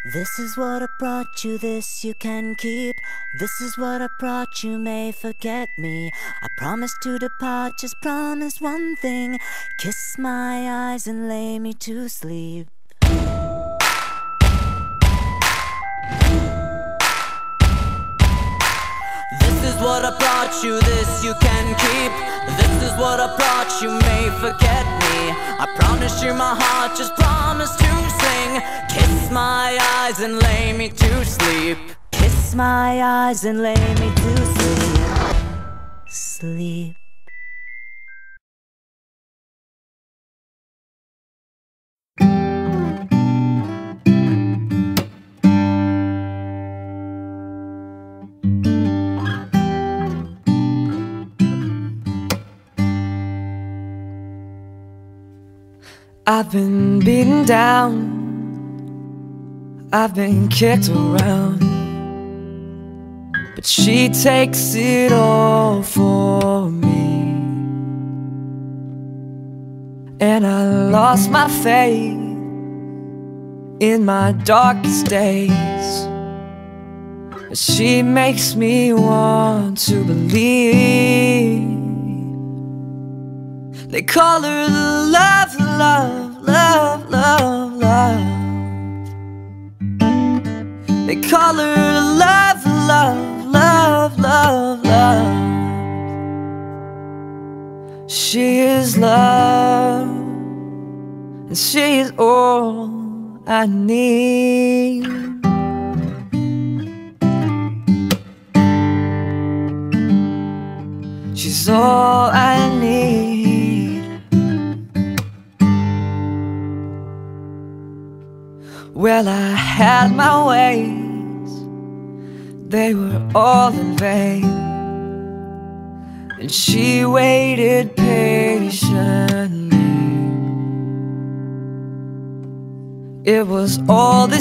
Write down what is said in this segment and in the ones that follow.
This is what I brought you, this you can keep. This is what I brought you, may forget me. I promise to depart, just promise one thing. Kiss my eyes and lay me to sleep. This is what I brought you, this you can keep. This is what I brought you, may forget me. I promise you my heart, just promise to sing. Kiss my eyes and lay me to sleep. Kiss my eyes and lay me to sleep. Sleep. I've been beaten down, I've been kicked around, but she takes it all for me. And I lost my faith in my darkest days, but she makes me want to believe. They call her love, love, love, love, love. They call her love, love, love, love, love. She is love, and she is all I need. She's all I need. Well, I had my ways, they were all in vain, and she waited patiently. It was all the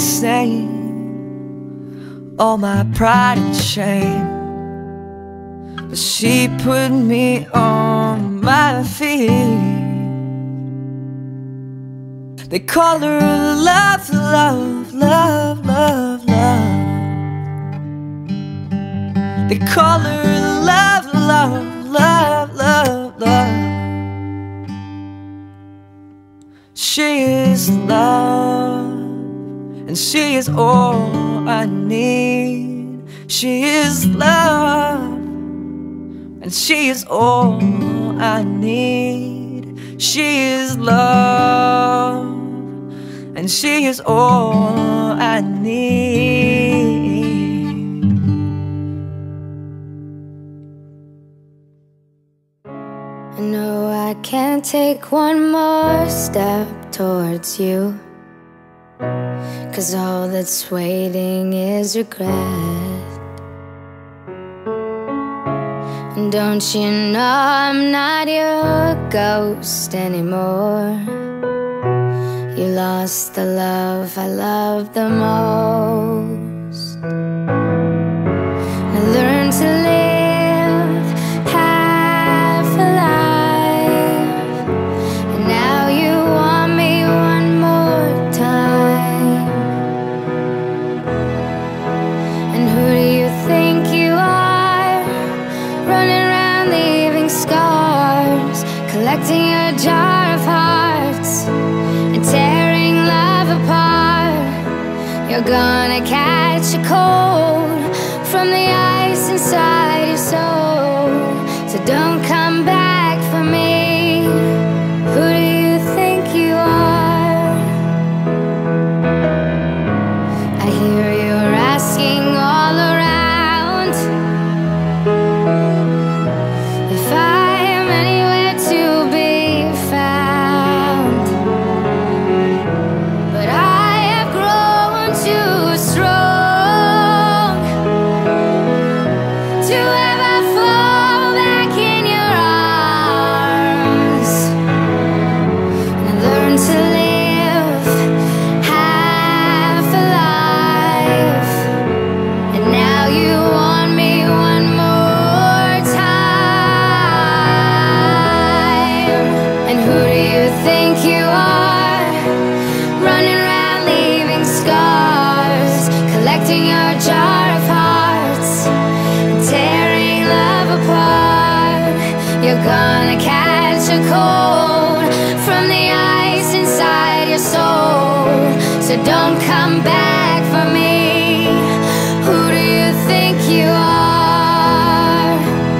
same, all my pride and shame, but she put me on my feet. They call her love, love, love, love, love. They call her love, love, love, love, love. She is love, and she is all I need. She is love, and she is all I need. She is love, and she is all I need. I know I can't take one more step towards you, 'cause all that's waiting is regret. And don't you know I'm not your ghost anymore? You lost the love I loved the most. I learned to live half a life, and now you want me one more time. And who do you think you are, running around leaving scars, collecting a jar of hearts and tearing love apart? You're gonna catch a cold from the ice inside your soul, so don't come back for me. Who do you think you are? I hear you're asking all around if I am anywhere to be found, but I have grown too strong You're gonna catch a cold from the ice inside your soul. So don't come back for me. Who do you think you are?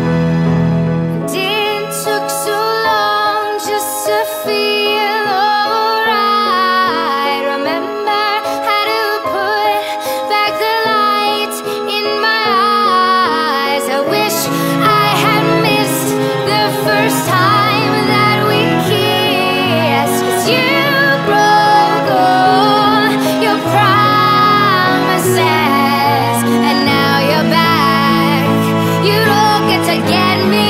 It took so long just to feel alright. Remember how to put back the light in my eyes. I wish I had missed the first time that we kissed. 'Cause you broke all your promises, and now you're back. You don't get to get me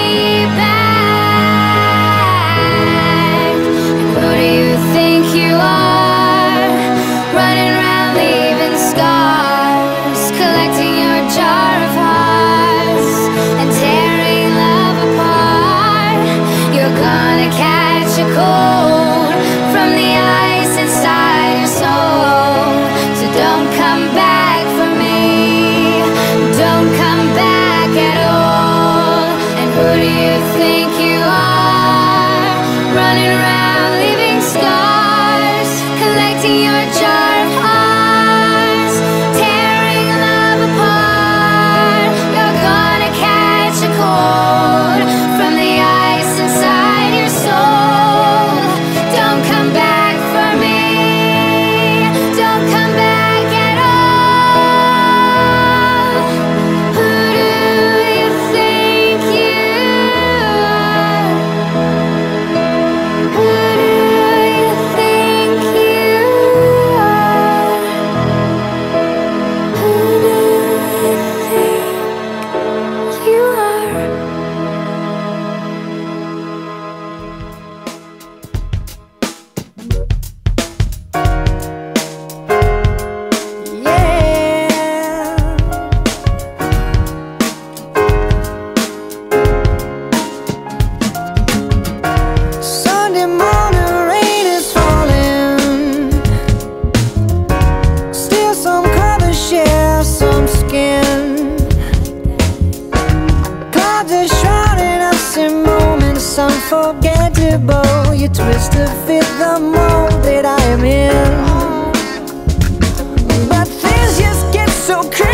back. Who do you think you are? Running around leaving scars, collecting your jar of hearts and tearing love apart. You're gonna catch a cold from the ice inside your soul. So don't come back for me. Don't come back at all. And who do you think you are? Running around leaving scars, collecting your jar of hearts, tearing love apart. You're gonna catch a cold from the ice inside your soul. Don't come back for me. Don't come back at all. Who do you think you are? Who do you think you are? Who do you think you are? Sunday morning, rain is falling. Still some colors share some skin. Clouds are shrouding us in moments unforgettable. You twist to fit the mold that I am in. But things just get so crazy.